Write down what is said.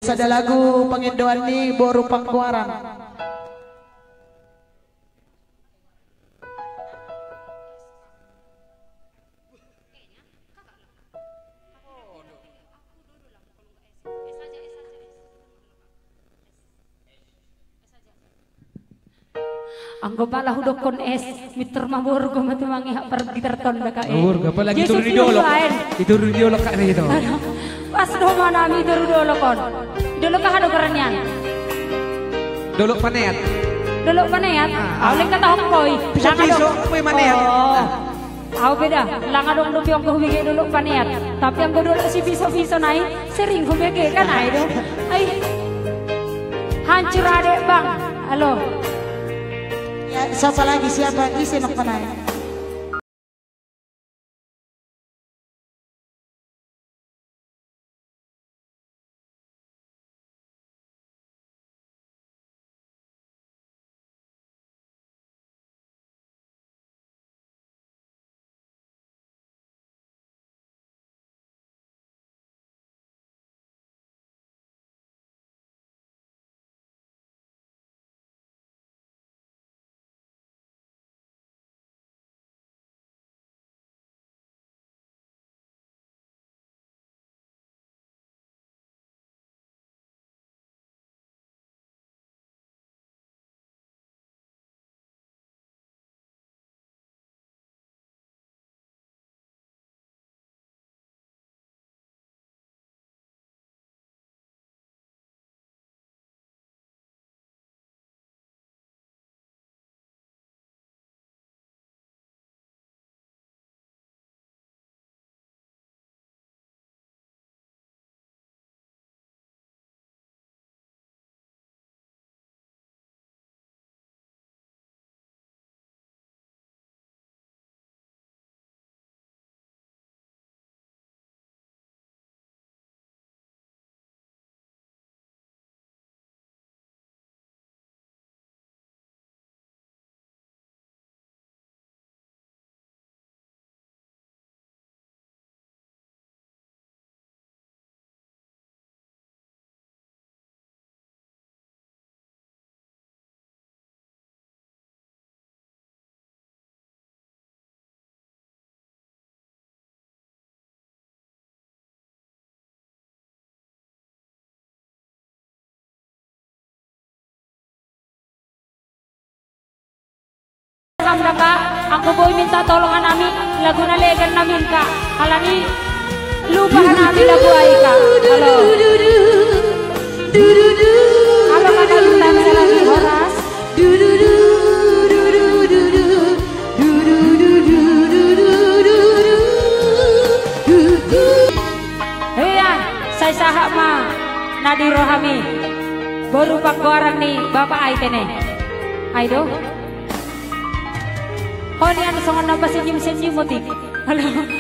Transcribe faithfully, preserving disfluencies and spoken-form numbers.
sada lagu pengindoan ni boru pangkuaran. Anggo pala hudok kon es miter mabur ko matumangi hak pergi tertonda ka eh. Mabur ka lagi turun di dolok. Itu di dolok ka itu. Pas do mana mi tur dolok kon. Dolok ka hado kerenyan. Dolok paneat. Dolok paneat. Awling kata hongkoi. Piso-piso koy maneat. Aw beda, lang adong do piong ko humige dolok paneat. Tapi ang dolok si piso-piso nai sering humige kan ai do. Ai. Hancur adek bang. Halo. Ya, siapa lagi siapa isi nak panai? Hamda kak, aku boy minta tolongan nami lagu na legan namin kak. Halani lupa nami lagu ay kak. Halo. Halo kada lupa sa lagi Horas. Heya, saya sahak ma Nadi Rohami. Baru pak gorang nih bapak ay tene. Aido. Oh ini ada songan nambah senyum-senyum motif. Halo.